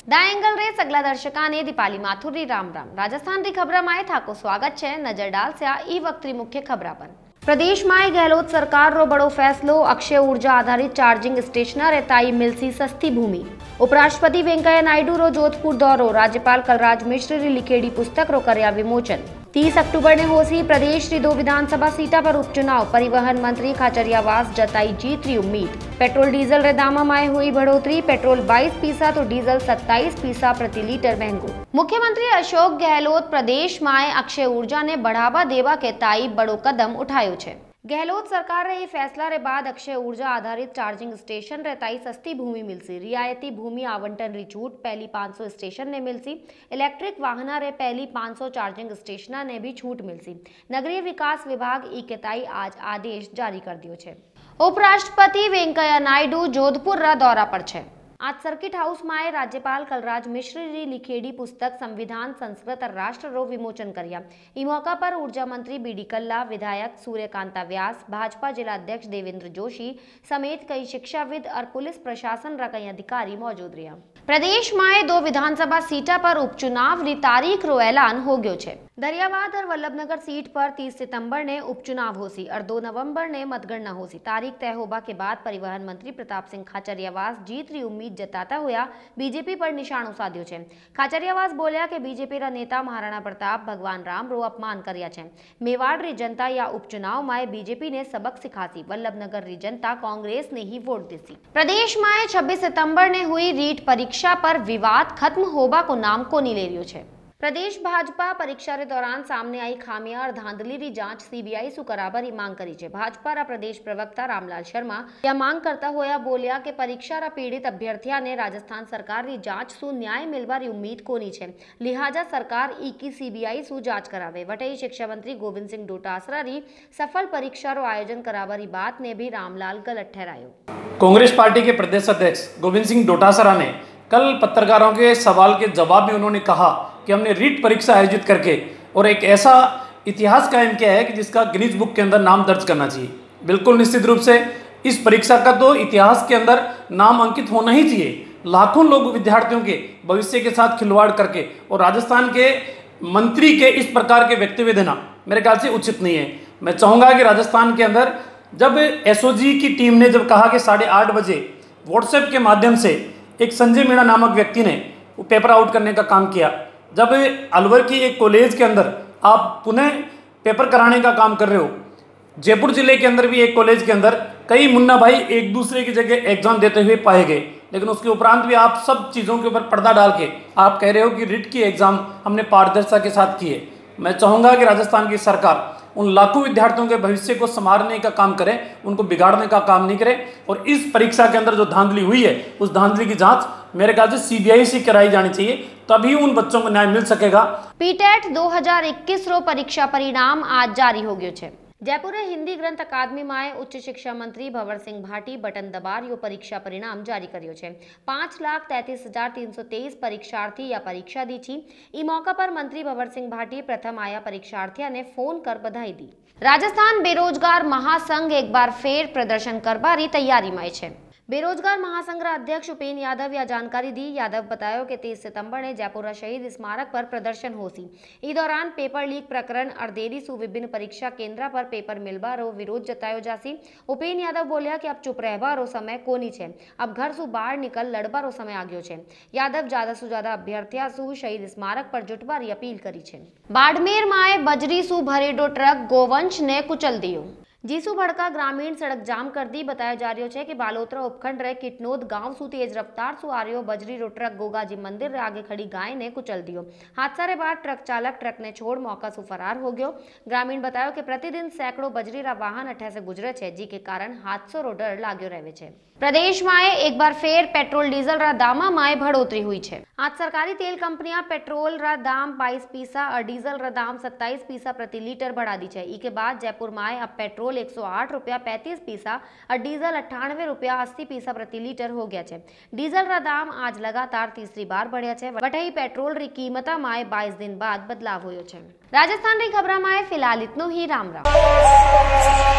The angle रे सगला दर्शका ने दीपाली माथुर री राम राम। राजस्थान री खबरा माए था को स्वागत है। नजर डाल से ई वक्त री मुख्य खबरा पर। प्रदेश में गहलोत सरकार रो बड़ो फैसलो, अक्षय ऊर्जा आधारित चार्जिंग स्टेशनर रे ताई मिलसी सस्ती भूमि। उपराष्ट्रपति वेंकैया नायडू रो जोधपुर दौरो, राज्यपाल कलराज मिश्र री लिखेड़ी पुस्तक रो कर्या विमोचन। 30 अक्टूबर ने होसी प्रदेश री 2 विधानसभा सीटा पर उपचुनाव, परिवहन मंत्री खाचरियावास जताई जीत री उम्मीद। पेट्रोल डीजल रे दामा में हुई बढ़ोतरी, पेट्रोल 22 पैसा तो डीजल 27 पैसा प्रति लीटर महंगो। मुख्यमंत्री अशोक गहलोत प्रदेश में अक्षय ऊर्जा ने बढ़ावा देवा के ताई बड़ो कदम उठायो छे। गहलोत सरकार रे फैसला रे बाद अक्षय ऊर्जा आधारित चार्जिंग स्टेशन रे ताई सस्ती भूमि मिलसी। रियायती भूमि आवंटन री छूट पहली 500 स्टेशन ने मिलसी। इलेक्ट्रिक वाहना रे पहली 500 चार्जिंग स्टेशन ने भी छूट मिलसी। नगरीय विकास विभाग ई के ताई आज आदेश जारी कर दियो छे। उपराष्ट्रपति वेंकैया नायडू जोधपुर रा दौरा पर छे। आज सर्किट हाउस में राज्यपाल कलराज मिश्र री लिखेड़ी पुस्तक संविधान संस्कृत राष्ट्र रो विमोचन कर्या। ई मौका पर ऊर्जा मंत्री बीडी कल्ला, विधायक सूर्यकांता व्यास, भाजपा जिला अध्यक्ष देवेंद्र जोशी समेत कई शिक्षाविद और पुलिस प्रशासन रा कई अधिकारी मौजूद रहा। प्रदेश में 2 विधानसभा सीटा पर उपचुनाव री तारीख रो ऐलान हो गयो छे। दरियाबाद और वल्लभनगर सीट पर 30 सितंबर ने उपचुनाव होसी और 2 नवंबर ने मतगणना होसी। तारीख तय होबा के बाद परिवहन मंत्री प्रताप सिंह खाचरियावास जीत री उम्मीद जताता हुआ बीजेपी पर निशानो साध्यो छे। खाचरियावास बोल्या के बीजेपी रा नेता महाराणा प्रताप भगवान राम रो अपमान कर्या छे। मेवाड़ री जनता या उपचुनाव में बीजेपी ने सबक सिखासी, वल्लभनगर री जनता कांग्रेस ने ही वोट देसी। प्रदेश में 26 सितंबर ने हुई रीट परीक्षा पर विवाद खत्म होबा को नाम को नहीं ले रियो छे। प्रदेश भाजपा परीक्षा रे दौरान सामने आई खामियां और धांधली री जांच सीबीआई सु कराबर ही मांग करी छे। भाजपा रा प्रदेश प्रवक्ता रामलाल शर्मा यह मांग करता होया बोलिया कि परीक्षा रा पीड़ित अभ्यर्थिया ने राजस्थान सरकार री जांच सु न्याय मिलवा री उम्मीद कोनी छे, लिहाजा सरकार ई की सीबीआई सु जांच करावे। वटई शिक्षा मंत्री गोविंद सिंह डोटासरा री सफल परीक्षा रो आयोजन करावर ही बात ने भी रामलाल गलत ठहरायो। कांग्रेस पार्टी के प्रदेश अध्यक्ष गोविंद सिंह डोटासरा ने कल पत्रकारों के सवाल के जवाब में उन्होंने कहा कि हमने रीट परीक्षा आयोजित करके और एक ऐसा इतिहास कायम किया है कि जिसका गिनीज बुक के अंदर नाम दर्ज करना चाहिए। बिल्कुल निश्चित रूप से इस परीक्षा का तो इतिहास के अंदर नाम अंकित होना ही चाहिए। लाखों लोग विद्यार्थियों के भविष्य के साथ खिलवाड़ करके और राजस्थान के मंत्री के इस प्रकार के वक्तव्य देना मेरे ख्याल से उचित नहीं है। मैं चाहूँगा कि राजस्थान के अंदर जब एसओजी की टीम ने जब कहा कि 8:30 बजे व्हाट्सएप के माध्यम से एक संजय मीणा नामक व्यक्ति ने वो पेपर आउट करने का काम किया, जब अलवर की एक कॉलेज के अंदर आप पुनः पेपर कराने का काम कर रहे हो, जयपुर जिले के अंदर भी एक कॉलेज के अंदर कई मुन्ना भाई एक दूसरे की जगह एग्जाम देते हुए पाए गए, लेकिन उसके उपरांत भी आप सब चीज़ों के ऊपर पर्दा डाल के आप कह रहे हो कि रिट की एग्ज़ाम हमने पारदर्शिता के साथ की है। मैं चाहूँगा कि राजस्थान की सरकार उन लाखों विद्यार्थियों के भविष्य को संवारने का काम करे, उनको बिगाड़ने का काम नहीं करे। और इस परीक्षा के अंदर जो धांधली हुई है उस धांधली की जांच मेरे ख्याल से सीबीआई से कराई जानी चाहिए, तभी उन बच्चों को न्याय मिल सकेगा। पीटेट 2021 रो परीक्षा परिणाम आज जारी हो गयो छे। जयपुर हिंदी ग्रंथ अकादमी में उच्च शिक्षा मंत्री भंवर सिंह भाटी बटन दबार यो परीक्षा परिणाम जारी कर्यो छे। 5,33,323 परीक्षार्थी या परीक्षा दी थी। ई मौका पर मंत्री भंवर सिंह भाटी प्रथम आया परीक्षार्थियों ने फोन कर बधाई दी। राजस्थान बेरोजगार महासंघ एक बार फेर प्रदर्शन करवारी तैयारी में छे। बेरोजगार महासंघ अध्यक्ष उपेन यादव यह जानकारी दी। यादव बतायो कि 30 सितंबर ने जयपुर शहीद स्मारक पर प्रदर्शन होसी। इस दौरान पेपर लीक प्रकरण और देरी सु विभिन्न परीक्षा केंद्र पर पेपर मिलवा रो विरोध जतायो जासी। उपेन यादव बोलिया कि अब चुप रहवा रो समय कोनी छे, अब घर सु बाहर निकल लड़वा रो समय आ गयो छे। यादव ज्यादा सु ज्यादा अभ्यर्थिया सु शहीद स्मारक पर जुटवारी अपील करी छे। बाड़मेर में बजरी सु भरेडो ट्रक गोवंश ने कुचल दियो। जीसू भड़का ग्रामीण सड़क जाम कर दी। बताया जा रही है कि बालोतरा उपखंड रे किटनोद गांव सु तेज रफ्तार सु आ रही बजरी रो ट्रक गोगाजी मंदिर रे आगे खड़ी गाय ने कुचल दियो। हादसा रे बाद ट्रक चालक ट्रक ने छोड़ मौका सु फरार हो गयो। ग्रामीण बतायो कि प्रतिदिन सैकड़ों बजरी रा वाहन अठे से गुजरे छे, जी के कारण हादसो रो डर लाग्यो रहे छे। प्रदेश में एक बार फेर पेट्रोल डीजल रा दामा में बढ़ोतरी हुई है। आज सरकारी तेल कंपनियां पेट्रोल रा दाम 22 पैसा और डीजल रा दाम 27 पैसा प्रति लीटर बढ़ा दी है। इसके बाद जयपुर में अब पेट्रोल 108 रुपया 35 पैसा और डीजल 98 रुपया 80 पैसा प्रति लीटर हो गया है। डीजल रा दाम आज लगातार तीसरी बार बढ़िया है। वटई पेट्रोल री कीमत में 22 दिन बाद बदलाव हुयो है। राजस्थान री खबरा में फिलहाल इतनो ही। राम राम।